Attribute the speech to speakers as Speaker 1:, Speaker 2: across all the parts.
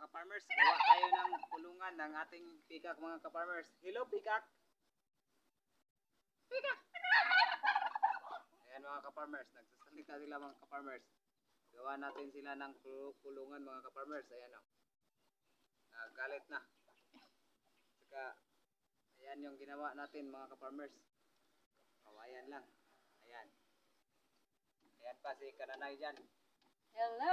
Speaker 1: ka-farmers, gawa tayo ng kulungan ng ating peacock mga ka-farmers. Hello peacock! Peacock! Ayan mga ka-farmers, nagsasalita sila mga ka-farmers. Gawa natin sila ng kulungan mga ka-farmers. Ayan o. Nagalit na. Saka, ayan yung ginawa natin mga ka-farmers. Kawayan lang. Ayan. Ayan pa si Kananay dyan.
Speaker 2: Hello!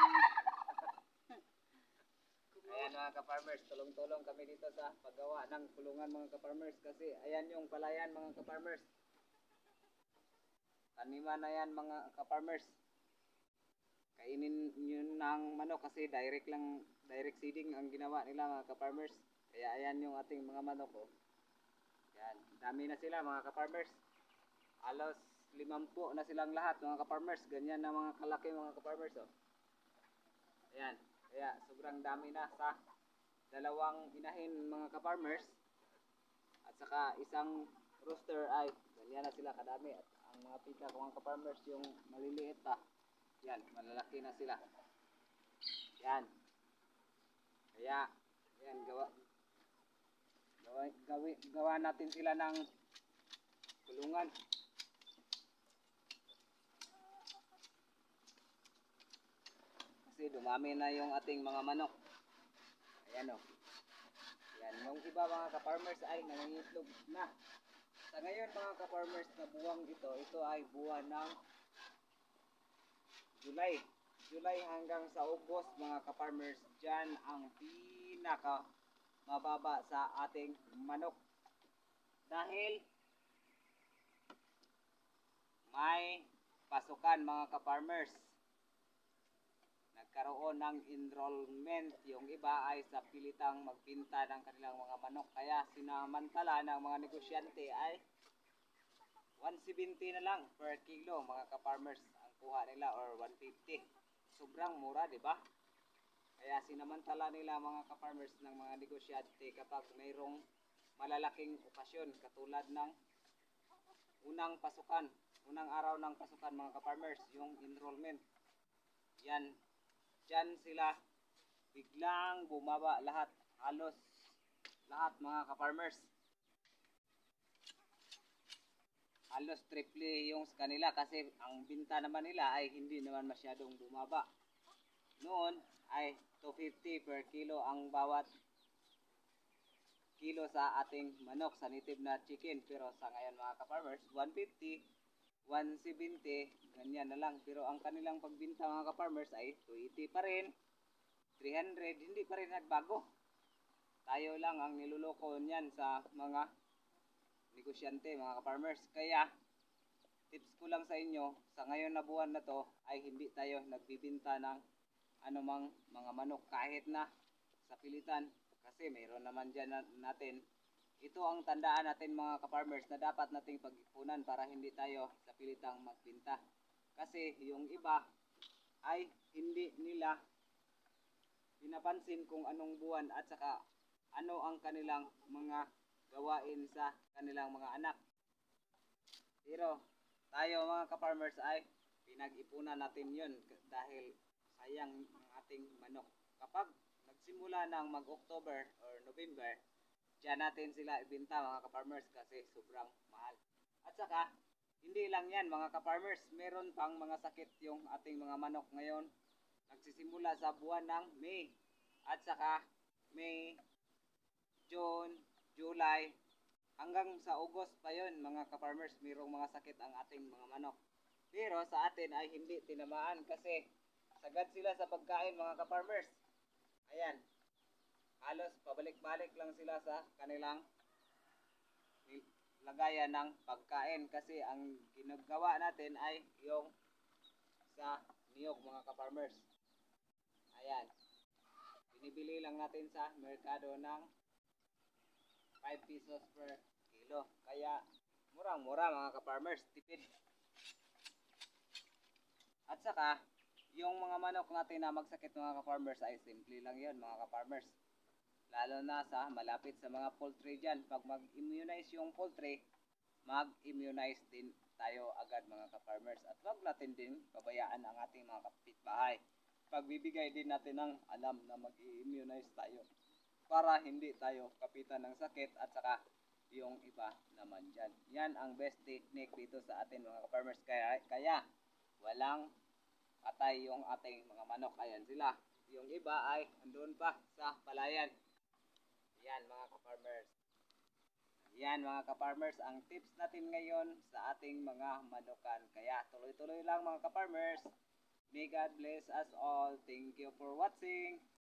Speaker 1: Ayan mga ka-farmers, tulong-tulong kami dito sa paggawa ng kulungan mga ka-farmers. Kasi ayan yung palayan mga ka-farmers. Taniman na yan mga ka-farmers. Kainin yun ng manok kasi direct seeding ang ginawa nila mga ka-farmers. Kaya ayan yung ating mga manok oh. Ayan, dami na sila mga ka-farmers. Halos 50 na silang lahat mga ka-farmers. Ganyan na mga kalaki mga ka-farmers oh. Ayan, kaya sobrang dami na sa dalawang inahin mga ka-farmers. At saka isang rooster ay ganyan na sila kadami. At ang mga peacock mga ka-farmers yung maliliit pa. Yan, malalaki na sila. Yan. Kaya, yan, gawa natin sila ng kulungan. Kasi dumami na yung ating mga manok. Ayan o. Yan, yung iba mga ka-farmers ay nangingitlog na. Sa ngayon mga ka-farmers na buwang ito ay buwan ng July hanggang sa August mga ka-farmers, dyan ang pinaka mababa sa ating manok. Dahil may pasukan mga ka-farmers. Nagkaroon ng enrollment. Yung iba ay sa pilitang magbinta ng kanilang mga manok. Kaya sinamantala ng mga negosyante ay 170 na lang per kilo mga ka-farmers ang kuha nila or 150. Sobrang mura, di ba? Kaya sinamantala nila mga ka-farmers ng mga negosyante kapag mayroong malalaking okasyon katulad ng unang araw ng pasukan mga ka-farmers, yung enrollment. Yan, dyan sila biglang bumaba lahat, halos lahat mga ka-farmers. Halos triple yung kanila kasi ang binta naman nila ay hindi naman masyadong bumaba. Noon ay 250 per kilo ang bawat kilo sa ating manok sa native na chicken. Pero sa ngayon mga ka-farmers, 150, 170, ganyan na lang. Pero ang kanilang pagbinta mga ka-farmers ay 280 pa rin, 300, hindi pa rin nagbago. Tayo lang ang niluloko niyan sa mga negosyante mga ka-farmers. Kaya tips ko lang sa inyo, sa ngayon na buwan na to ay hindi tayo nagbibinta ng anumang mga manok kahit na sa pilitan. Kasi mayroon naman dyan natin. Ito ang tandaan natin mga ka-farmers na dapat nating pag-ipunan para hindi tayo sa pilitang magbinta. Kasi yung iba ay hindi nila pinapansin kung anong buwan at saka ano ang kanilang mga gawain sa kanilang mga anak. Pero tayo mga ka-farmers ay pinag-ipunan natin yun dahil sayang ang ating manok. Kapag nagsimula ng mag-October or November, diyan natin sila ibenta mga ka-farmers kasi sobrang mahal. At saka, hindi lang yan mga ka-farmers, meron pang mga sakit yung ating mga manok ngayon. Nagsisimula sa buwan ng May at saka May, June, July, hanggang sa August pa yon mga ka-farmers, mayroong mga sakit ang ating mga manok. Pero sa atin ay hindi tinamaan kasi sagad sila sa pagkain mga ka-farmers. Ayan, halos pabalik-balik lang sila sa kanilang lagayan ng pagkain kasi ang ginagawa natin ay yung sa niyog mga ka-farmers. Ayan, binibili lang natin sa merkado ng 5 pesos per kilo. Kaya murang-mura mga ka-farmers, tipid. At saka, yung mga manok natin na magsakit mga ka-farmers ay simple lang yun mga ka-farmers. Lalo na sa malapit sa mga poultry dyan. Pag mag-immunize yung poultry, mag-immunize din tayo agad mga ka-farmers. At wag natin din pabayaan ang ating mga kapitbahay. pagbibigay din natin ng alam na mag-i-immunize tayo para hindi tayo kapitan ng sakit at saka yung iba naman dyan. Yan ang best technique dito sa atin mga farmers. Kaya walang patay yung ating mga manok. Ayan sila. Yung iba ay andun pa sa palayan. Yan mga ka-farmers. Yan mga ka-farmers, ang tips natin ngayon sa ating mga manukan. Kaya tuloy-tuloy lang mga ka-farmers. May God bless us all. Thank you for watching.